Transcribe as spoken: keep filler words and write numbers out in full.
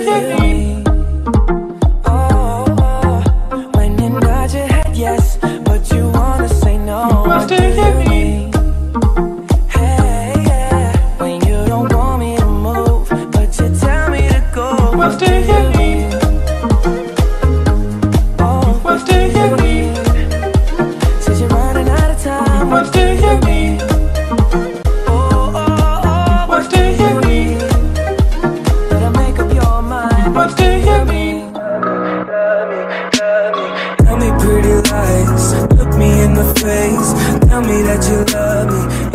you need? Oh, oh, when you nod your head yes, but you wanna say no. What do you need? Hey, yeah, when you don't want me to move, but you tell me to go. What do you need? Oh, what do you need? Since you're running out of time, what do you need? Oh, oh, oh, what do you need? Better make up your mind. What do you mean? Tell me, tell me, tell me pretty lies. Look me in the face. Tell me that you love me.